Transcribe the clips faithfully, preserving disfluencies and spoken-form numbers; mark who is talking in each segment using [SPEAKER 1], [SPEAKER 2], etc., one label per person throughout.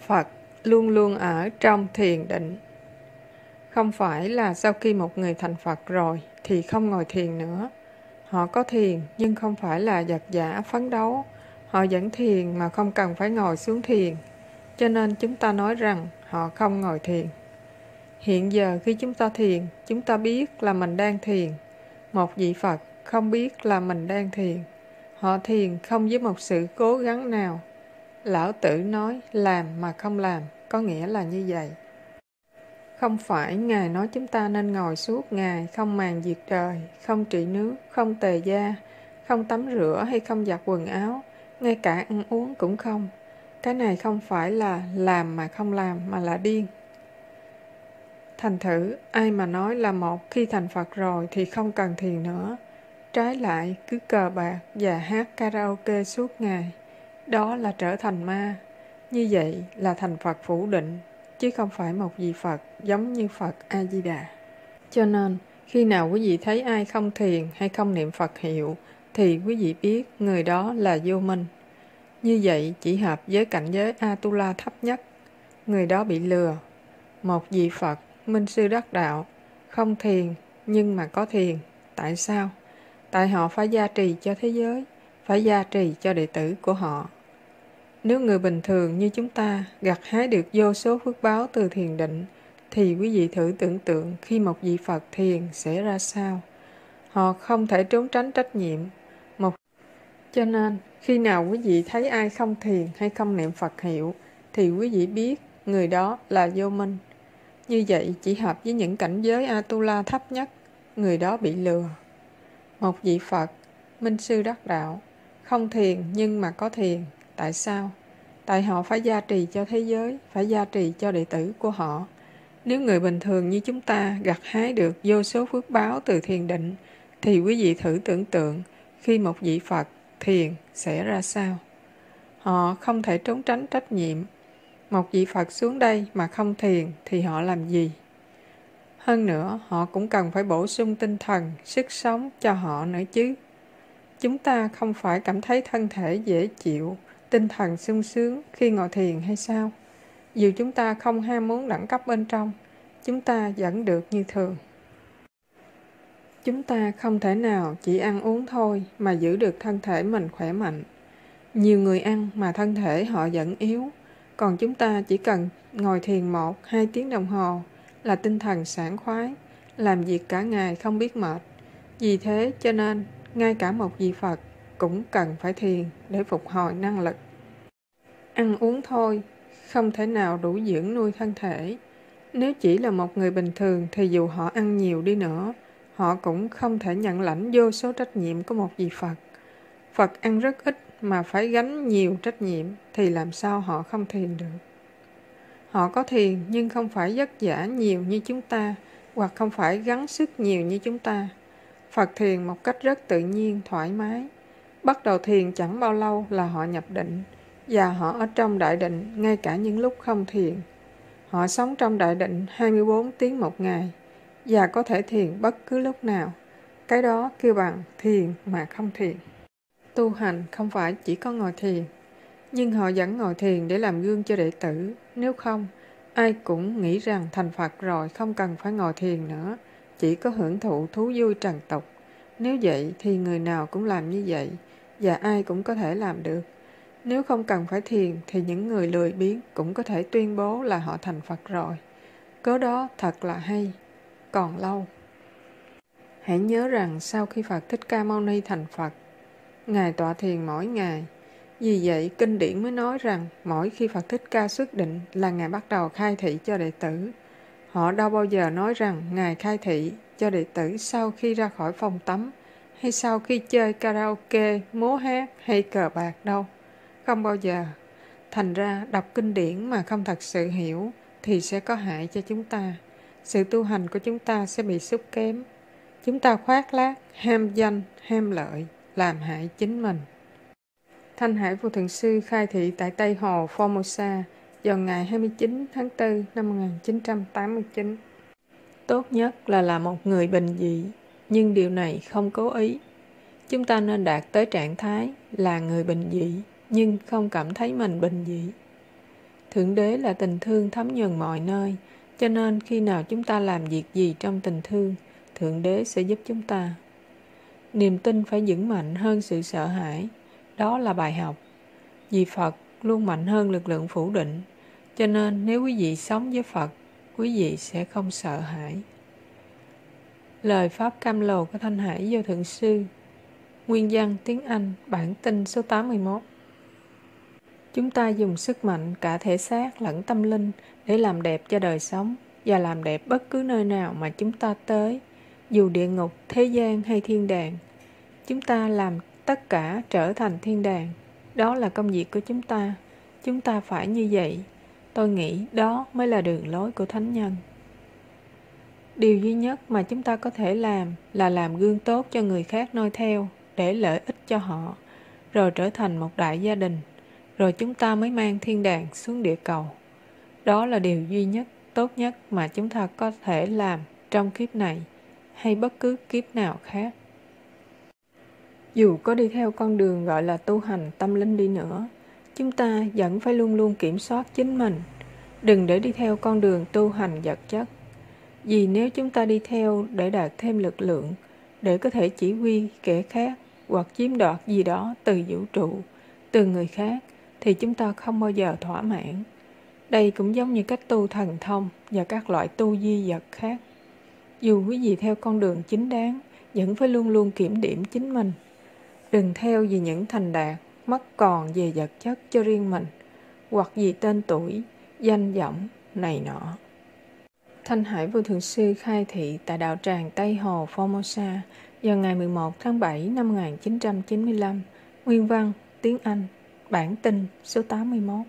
[SPEAKER 1] Phật luôn luôn ở trong thiền định. Không phải là sau khi một người thành Phật rồi thì không ngồi thiền nữa. Họ có thiền nhưng không phải là vật vã phấn đấu. Họ vẫn thiền mà không cần phải ngồi xuống thiền. Cho nên chúng ta nói rằng họ không ngồi thiền. Hiện giờ khi chúng ta thiền, chúng ta biết là mình đang thiền. Một vị Phật không biết là mình đang thiền. Họ thiền không với một sự cố gắng nào. Lão Tử nói làm mà không làm, có nghĩa là như vậy. Không phải Ngài nói chúng ta nên ngồi suốt ngày, không màng việc trời, không trị nước, không tề da, không tắm rửa hay không giặt quần áo, ngay cả ăn uống cũng không. Cái này không phải là làm mà không làm, mà là điên. Thành thử, ai mà nói là một khi thành Phật rồi thì không cần thiền nữa. Trái lại, cứ cờ bạc và hát karaoke suốt ngày. Đó là trở thành ma. Như vậy là thành Phật phủ định, chứ không phải một vị Phật giống như Phật A-di-đà. Cho nên, khi nào quý vị thấy ai không thiền hay không niệm Phật hiệu, thì quý vị biết người đó là vô minh. Như vậy chỉ hợp với cảnh giới Atula thấp nhất. Người đó bị lừa. Một vị Phật, minh sư đắc đạo, không thiền nhưng mà có thiền. Tại sao? Tại họ phải gia trì cho thế giới, phải gia trì cho đệ tử của họ. Nếu người bình thường như chúng ta gặt hái được vô số phước báo từ thiền định, thì quý vị thử tưởng tượng khi một vị Phật thiền sẽ ra sao. Họ không thể trốn tránh trách nhiệm. Một... Cho nên, khi nào quý vị thấy ai không thiền hay không niệm Phật hiệu, thì quý vị biết người đó là vô minh. Như vậy chỉ hợp với những cảnh giới Atula thấp nhất, người đó bị lừa. Một vị Phật, minh sư đắc đạo, không thiền nhưng mà có thiền. Tại sao? Tại họ phải gia trì cho thế giới, phải gia trì cho đệ tử của họ. Nếu người bình thường như chúng ta gặt hái được vô số phước báo từ thiền định, thì quý vị thử tưởng tượng khi một vị Phật thiền sẽ ra sao. Họ không thể trốn tránh trách nhiệm. Một vị Phật xuống đây mà không thiền thì họ làm gì? Hơn nữa, họ cũng cần phải bổ sung tinh thần, sức sống cho họ nữa chứ. Chúng ta không phải cảm thấy thân thể dễ chịu, tinh thần sung sướng khi ngồi thiền hay sao? Dù chúng ta không ham muốn đẳng cấp bên trong, chúng ta vẫn được như thường. Chúng ta không thể nào chỉ ăn uống thôi mà giữ được thân thể mình khỏe mạnh. Nhiều người ăn mà thân thể họ vẫn yếu, còn chúng ta chỉ cần ngồi thiền một, hai tiếng đồng hồ là tinh thần sảng khoái, làm việc cả ngày không biết mệt. Vì thế cho nên, ngay cả một vị Phật cũng cần phải thiền để phục hồi năng lực. Ăn uống thôi, không thể nào đủ dưỡng nuôi thân thể. Nếu chỉ là một người bình thường thì dù họ ăn nhiều đi nữa, họ cũng không thể nhận lãnh vô số trách nhiệm của một vị Phật. Phật ăn rất ít mà phải gánh nhiều trách nhiệm thì làm sao họ không thiền được. Họ có thiền nhưng không phải vất vả nhiều như chúng ta, hoặc không phải gắng sức nhiều như chúng ta. Phật thiền một cách rất tự nhiên, thoải mái. Bắt đầu thiền chẳng bao lâu là họ nhập định, và họ ở trong đại định ngay cả những lúc không thiền. Họ sống trong đại định hai mươi bốn tiếng một ngày, và có thể thiền bất cứ lúc nào. Cái đó kêu bằng thiền mà không thiền. Tu hành không phải chỉ có ngồi thiền, nhưng họ vẫn ngồi thiền để làm gương cho đệ tử. Nếu không, ai cũng nghĩ rằng thành Phật rồi không cần phải ngồi thiền nữa, chỉ có hưởng thụ thú vui trần tục. Nếu vậy thì người nào cũng làm như vậy, và ai cũng có thể làm được. Nếu không cần phải thiền thì những người lười biếng cũng có thể tuyên bố là họ thành Phật rồi. Cớ đó thật là hay, còn lâu. Hãy nhớ rằng sau khi Phật Thích Ca Mâu Ni thành Phật, Ngài tọa thiền mỗi ngày. Vì vậy, kinh điển mới nói rằng mỗi khi Phật Thích Ca xuất định là Ngài bắt đầu khai thị cho đệ tử. Họ đâu bao giờ nói rằng Ngài khai thị cho đệ tử sau khi ra khỏi phòng tắm, hay sau khi chơi karaoke, múa hát hay cờ bạc đâu. Không bao giờ. Thành ra, đọc kinh điển mà không thật sự hiểu thì sẽ có hại cho chúng ta. Sự tu hành của chúng ta sẽ bị sút kém. Chúng ta khoác lác, ham danh, ham lợi, làm hại chính mình. Thanh Hải Vô Thượng Sư khai thị tại Tây Hồ, Formosa vào ngày hai mươi chín tháng tư năm một nghìn chín trăm tám mươi chín. Tốt nhất là là một người bình dị, nhưng điều này không cố ý. Chúng ta nên đạt tới trạng thái là người bình dị, nhưng không cảm thấy mình bình dị. Thượng Đế là tình thương thấm nhuần mọi nơi, cho nên khi nào chúng ta làm việc gì trong tình thương, Thượng Đế sẽ giúp chúng ta. Niềm tin phải vững mạnh hơn sự sợ hãi. Đó là bài học. Vì Phật luôn mạnh hơn lực lượng phủ định, cho nên nếu quý vị sống với Phật, quý vị sẽ không sợ hãi. Lời Pháp Cam Lồ của Thanh Hải Vô Thượng Sư. Nguyên văn tiếng Anh, bản tin số tám mươi mốt. Chúng ta dùng sức mạnh cả thể xác lẫn tâm linh để làm đẹp cho đời sống và làm đẹp bất cứ nơi nào mà chúng ta tới, dù địa ngục, thế gian hay thiên đàng. Chúng ta làm tất cả trở thành thiên đàng. Đó là công việc của chúng ta. Chúng ta phải như vậy. Tôi nghĩ đó mới là đường lối của thánh nhân. Điều duy nhất mà chúng ta có thể làm là làm gương tốt cho người khác noi theo, để lợi ích cho họ, rồi trở thành một đại gia đình, rồi chúng ta mới mang thiên đàng xuống địa cầu. Đó là điều duy nhất, tốt nhất mà chúng ta có thể làm trong kiếp này hay bất cứ kiếp nào khác. Dù có đi theo con đường gọi là tu hành tâm linh đi nữa, chúng ta vẫn phải luôn luôn kiểm soát chính mình, đừng để đi theo con đường tu hành vật chất. Vì nếu chúng ta đi theo để đạt thêm lực lượng, để có thể chỉ huy kẻ khác hoặc chiếm đoạt gì đó từ vũ trụ, từ người khác, thì chúng ta không bao giờ thỏa mãn. Đây cũng giống như cách tu thần thông và các loại tu di vật khác. Dù quý vị theo con đường chính đáng, vẫn phải luôn luôn kiểm điểm chính mình. Đừng theo vì những thành đạt, mất còn về vật chất cho riêng mình, hoặc vì tên tuổi, danh vọng, này nọ. Thanh Hải Vô Thượng Sư khai thị tại đạo tràng Tây Hồ, Formosa vào ngày mười một tháng bảy năm một nghìn chín trăm chín mươi lăm. Nguyên văn, tiếng Anh, bản tin số tám mươi mốt.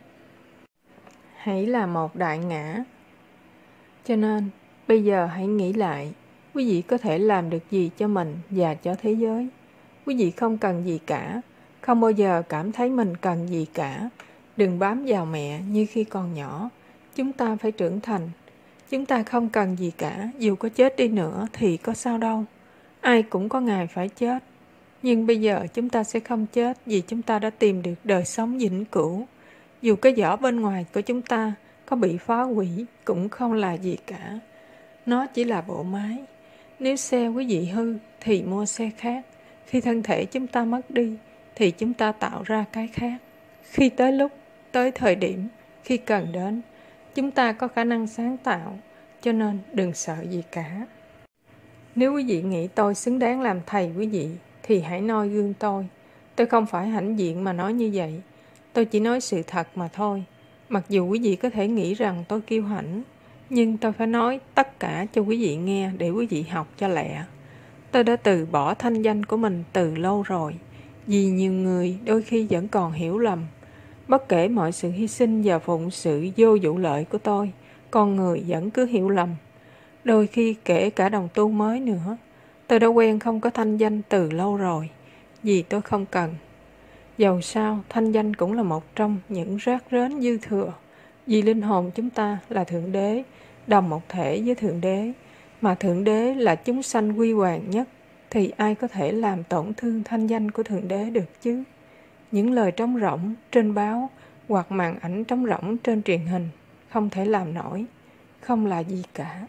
[SPEAKER 1] Hãy là một đại ngã. Cho nên, bây giờ hãy nghĩ lại, quý vị có thể làm được gì cho mình và cho thế giới. Quý vị không cần gì cả, không bao giờ cảm thấy mình cần gì cả. Đừng bám vào mẹ như khi còn nhỏ. Chúng ta phải trưởng thành. Chúng ta không cần gì cả, dù có chết đi nữa thì có sao đâu. Ai cũng có ngày phải chết. Nhưng bây giờ chúng ta sẽ không chết vì chúng ta đã tìm được đời sống vĩnh cửu. Dù cái vỏ bên ngoài của chúng ta có bị phá hủy cũng không là gì cả. Nó chỉ là bộ máy. Nếu xe quý vị hư thì mua xe khác. Khi thân thể chúng ta mất đi thì chúng ta tạo ra cái khác. Khi tới lúc, tới thời điểm, khi cần đến, chúng ta có khả năng sáng tạo, cho nên đừng sợ gì cả. Nếu quý vị nghĩ tôi xứng đáng làm thầy quý vị, thì hãy noi gương tôi. Tôi không phải hãnh diện mà nói như vậy. Tôi chỉ nói sự thật mà thôi. Mặc dù quý vị có thể nghĩ rằng tôi kiêu hãnh, nhưng tôi phải nói tất cả cho quý vị nghe để quý vị học cho lẹ. Tôi đã từ bỏ thanh danh của mình từ lâu rồi, vì nhiều người đôi khi vẫn còn hiểu lầm. Bất kể mọi sự hy sinh và phụng sự vô vụ lợi của tôi, con người vẫn cứ hiểu lầm. Đôi khi kể cả đồng tu mới nữa, tôi đã quen không có thanh danh từ lâu rồi, vì tôi không cần. Dầu sao, thanh danh cũng là một trong những rác rến dư thừa, vì linh hồn chúng ta là Thượng Đế, đồng một thể với Thượng Đế, mà Thượng Đế là chúng sanh quy hoàng nhất, thì ai có thể làm tổn thương thanh danh của Thượng Đế được chứ? Những lời trống rỗng trên báo hoặc màn ảnh trống rỗng trên truyền hình không thể làm nổi, không là gì cả.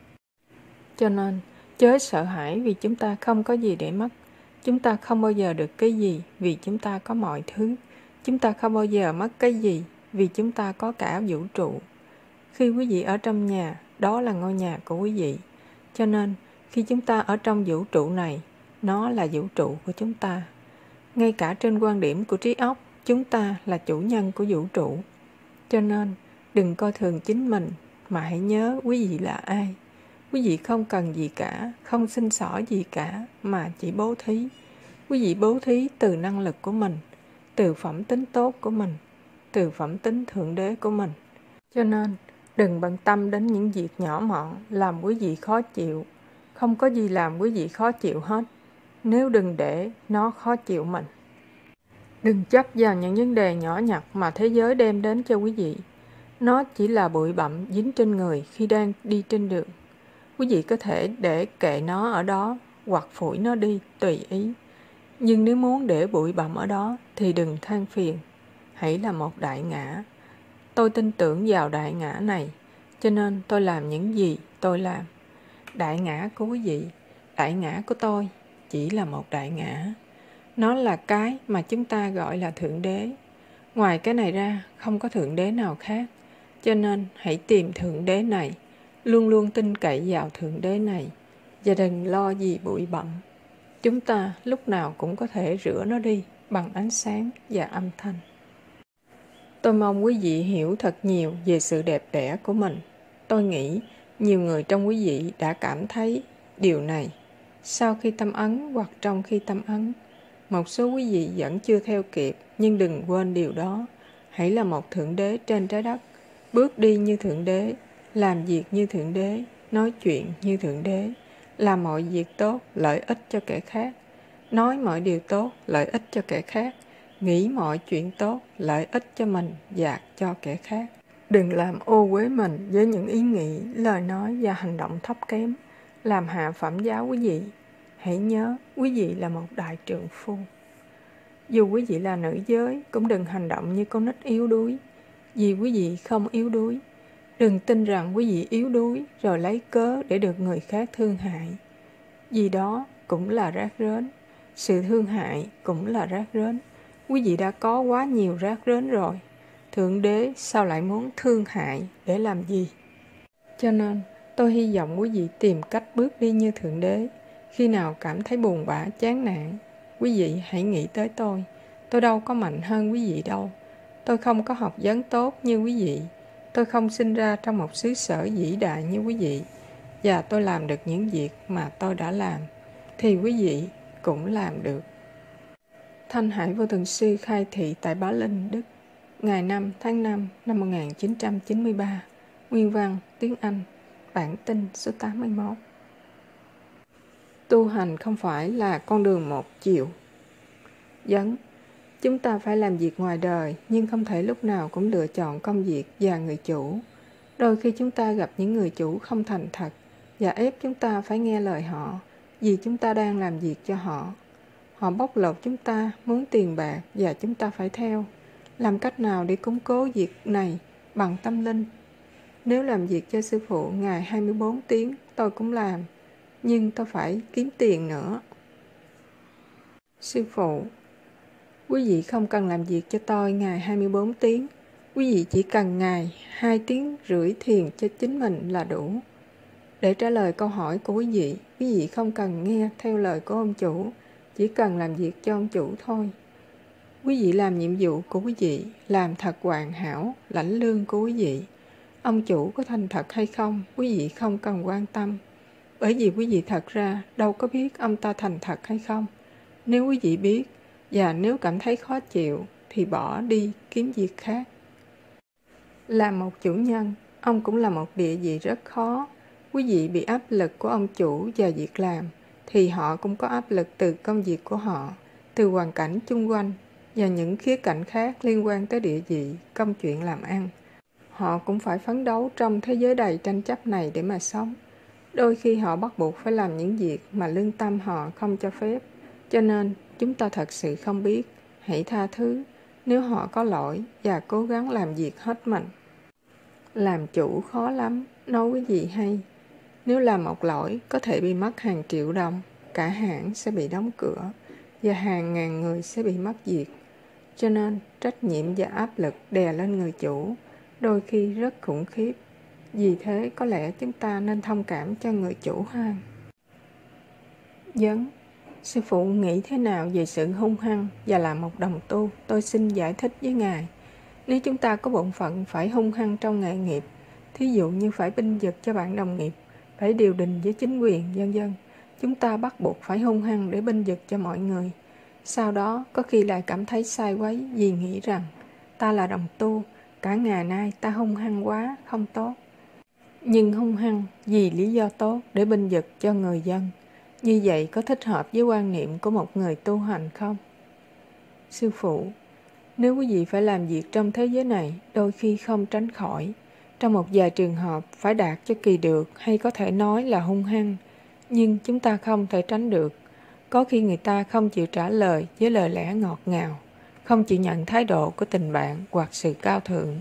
[SPEAKER 1] Cho nên, chớ sợ hãi vì chúng ta không có gì để mất. Chúng ta không bao giờ được cái gì vì chúng ta có mọi thứ. Chúng ta không bao giờ mất cái gì vì chúng ta có cả vũ trụ. Khi quý vị ở trong nhà, đó là ngôi nhà của quý vị. Cho nên, khi chúng ta ở trong vũ trụ này, nó là vũ trụ của chúng ta. Ngay cả trên quan điểm của trí óc, chúng ta là chủ nhân của vũ trụ. Cho nên, đừng coi thường chính mình, mà hãy nhớ quý vị là ai. Quý vị không cần gì cả, không xin xỏ gì cả, mà chỉ bố thí. Quý vị bố thí từ năng lực của mình, từ phẩm tính tốt của mình, từ phẩm tính Thượng Đế của mình. Cho nên, đừng bận tâm đến những việc nhỏ mọn làm quý vị khó chịu. Không có gì làm quý vị khó chịu hết, nếu đừng để nó khó chịu mình. Đừng chấp vào những vấn đề nhỏ nhặt mà thế giới đem đến cho quý vị. Nó chỉ là bụi bặm dính trên người khi đang đi trên đường. Quý vị có thể để kệ nó ở đó hoặc phủi nó đi tùy ý. Nhưng nếu muốn để bụi bặm ở đó thì đừng than phiền. Hãy là một đại ngã. Tôi tin tưởng vào đại ngã này, cho nên tôi làm những gì tôi làm. Đại ngã của quý vị, đại ngã của tôi chỉ là một đại ngã. Nó là cái mà chúng ta gọi là Thượng Đế. Ngoài cái này ra, không có Thượng Đế nào khác. Cho nên hãy tìm Thượng Đế này, luôn luôn tin cậy vào Thượng Đế này, và đừng lo gì bụi bặm. Chúng ta lúc nào cũng có thể rửa nó đi bằng ánh sáng và âm thanh. Tôi mong quý vị hiểu thật nhiều về sự đẹp đẽ của mình. Tôi nghĩ nhiều người trong quý vị đã cảm thấy điều này sau khi tâm ấn hoặc trong khi tâm ấn. Một số quý vị vẫn chưa theo kịp, nhưng đừng quên điều đó. Hãy là một Thượng Đế trên trái đất, bước đi như Thượng Đế, làm việc như Thượng Đế, nói chuyện như Thượng Đế, làm mọi việc tốt, lợi ích cho kẻ khác, nói mọi điều tốt, lợi ích cho kẻ khác, nghĩ mọi chuyện tốt, lợi ích cho mình và cho kẻ khác. Đừng làm ô uế mình với những ý nghĩ, lời nói và hành động thấp kém, làm hạ phẩm giá quý vị. Hãy nhớ, quý vị là một đại trượng phu. Dù quý vị là nữ giới, cũng đừng hành động như con nít yếu đuối, vì quý vị không yếu đuối. Đừng tin rằng quý vị yếu đuối rồi lấy cớ để được người khác thương hại. Vì đó cũng là rác rến. Sự thương hại cũng là rác rến. Quý vị đã có quá nhiều rác rến rồi. Thượng Đế sao lại muốn thương hại để làm gì? Cho nên tôi hy vọng quý vị tìm cách bước đi như Thượng Đế. Khi nào cảm thấy buồn bã, chán nản, quý vị hãy nghĩ tới tôi. Tôi đâu có mạnh hơn quý vị đâu. Tôi không có học vấn tốt như quý vị. Tôi không sinh ra trong một xứ sở vĩ đại như quý vị. Và tôi làm được những việc mà tôi đã làm, thì quý vị cũng làm được. Thanh Hải Vô Thường Sư khai thị tại Bá Linh, Đức, ngày năm tháng năm năm một nghìn chín trăm chín mươi ba. Nguyên văn tiếng Anh, bản tin số tám mươi mốt. Tu hành không phải là con đường một chiều. Vấn: chúng ta phải làm việc ngoài đời, nhưng không thể lúc nào cũng lựa chọn công việc và người chủ. Đôi khi chúng ta gặp những người chủ không thành thật và ép chúng ta phải nghe lời họ vì chúng ta đang làm việc cho họ. Họ bóc lột chúng ta, muốn tiền bạc và chúng ta phải theo. Làm cách nào để củng cố việc này bằng tâm linh? Nếu làm việc cho sư phụ ngày hai mươi bốn tiếng, tôi cũng làm, nhưng tôi phải kiếm tiền nữa. Sư phụ: quý vị không cần làm việc cho tôi ngày hai mươi bốn tiếng. Quý vị chỉ cần ngày hai tiếng rưỡi thiền cho chính mình là đủ. Để trả lời câu hỏi của quý vị, quý vị không cần nghe theo lời của ông chủ, chỉ cần làm việc cho ông chủ thôi. Quý vị làm nhiệm vụ của quý vị, làm thật hoàn hảo, lãnh lương của quý vị. Ông chủ có thành thật hay không, quý vị không cần quan tâm. Bởi vì quý vị thật ra đâu có biết ông ta thành thật hay không. Nếu quý vị biết, và nếu cảm thấy khó chịu, thì bỏ đi kiếm việc khác. Là một chủ nhân, ông cũng là một địa vị rất khó. Quý vị bị áp lực của ông chủ và việc làm, thì họ cũng có áp lực từ công việc của họ, từ hoàn cảnh chung quanh và những khía cạnh khác liên quan tới địa vị, công chuyện làm ăn. Họ cũng phải phấn đấu trong thế giới đầy tranh chấp này để mà sống. Đôi khi họ bắt buộc phải làm những việc mà lương tâm họ không cho phép. Cho nên chúng ta thật sự không biết. Hãy tha thứ nếu họ có lỗi và cố gắng làm việc hết mình. Làm chủ khó lắm, nói quý vị hay. Nếu làm một lỗi có thể bị mất hàng triệu đồng, cả hãng sẽ bị đóng cửa và hàng ngàn người sẽ bị mất việc. Cho nên trách nhiệm và áp lực đè lên người chủ đôi khi rất khủng khiếp. Vì thế có lẽ chúng ta nên thông cảm cho người chủ hơn. Vấn: sư phụ nghĩ thế nào về sự hung hăng và là một đồng tu? Tôi xin giải thích với Ngài. Nếu chúng ta có bổn phận phải hung hăng trong nghề nghiệp, thí dụ như phải binh vực cho bạn đồng nghiệp, phải điều đình với chính quyền, vân vân, chúng ta bắt buộc phải hung hăng để binh vực cho mọi người. Sau đó có khi lại cảm thấy sai quấy vì nghĩ rằng ta là đồng tu, cả ngày nay ta hung hăng quá, không tốt. Nhưng hung hăng vì lý do tốt để binh vực cho người dân, như vậy có thích hợp với quan niệm của một người tu hành không? Sư phụ: nếu quý vị phải làm việc trong thế giới này, đôi khi không tránh khỏi. Trong một vài trường hợp phải đạt cho kỳ được hay có thể nói là hung hăng, nhưng chúng ta không thể tránh được. Có khi người ta không chịu trả lời với lời lẽ ngọt ngào, không chịu nhận thái độ của tình bạn hoặc sự cao thượng.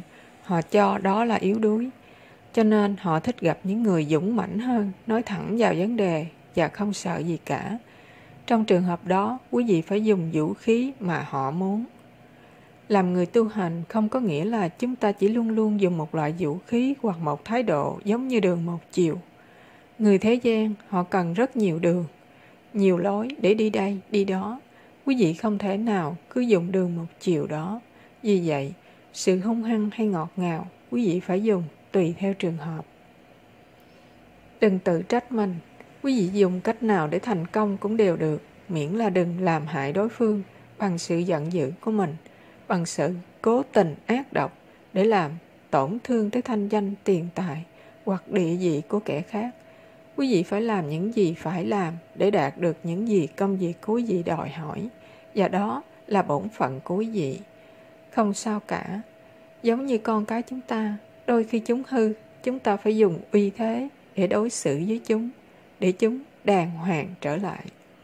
[SPEAKER 1] họ cho đó là yếu đuối. Cho nên họ thích gặp những người dũng mãnh hơn, nói thẳng vào vấn đề và không sợ gì cả. Trong trường hợp đó, quý vị phải dùng vũ khí mà họ muốn. Làm người tu hành không có nghĩa là chúng ta chỉ luôn luôn dùng một loại vũ khí hoặc một thái độ giống như đường một chiều. Người thế gian, họ cần rất nhiều đường, nhiều lối để đi đây, đi đó. Quý vị không thể nào cứ dùng đường một chiều đó. Vì vậy, sự hung hăng hay ngọt ngào, quý vị phải dùng tùy theo trường hợp. Đừng tự trách mình. Quý vị dùng cách nào để thành công cũng đều được, miễn là đừng làm hại đối phương bằng sự giận dữ của mình, bằng sự cố tình ác độc để làm tổn thương tới thanh danh, tiền tài hoặc địa vị của kẻ khác. Quý vị phải làm những gì phải làm để đạt được những gì công việc của quý vị đòi hỏi, và đó là bổn phận của quý vị. Không sao cả. Giống như con cái chúng ta, đôi khi chúng hư, chúng ta phải dùng uy thế để đối xử với chúng, để chúng đàng hoàng trở lại.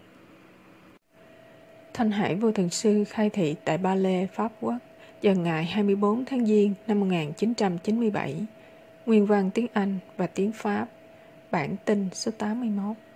[SPEAKER 1] Thanh Hải Vô Thường Sư khai thị tại Ba Lê, Pháp Quốc vào ngày hai mươi bốn tháng Giêng năm một nghìn chín trăm chín mươi bảy. Nguyên văn tiếng Anh và tiếng Pháp. Bản tin số tám mươi mốt.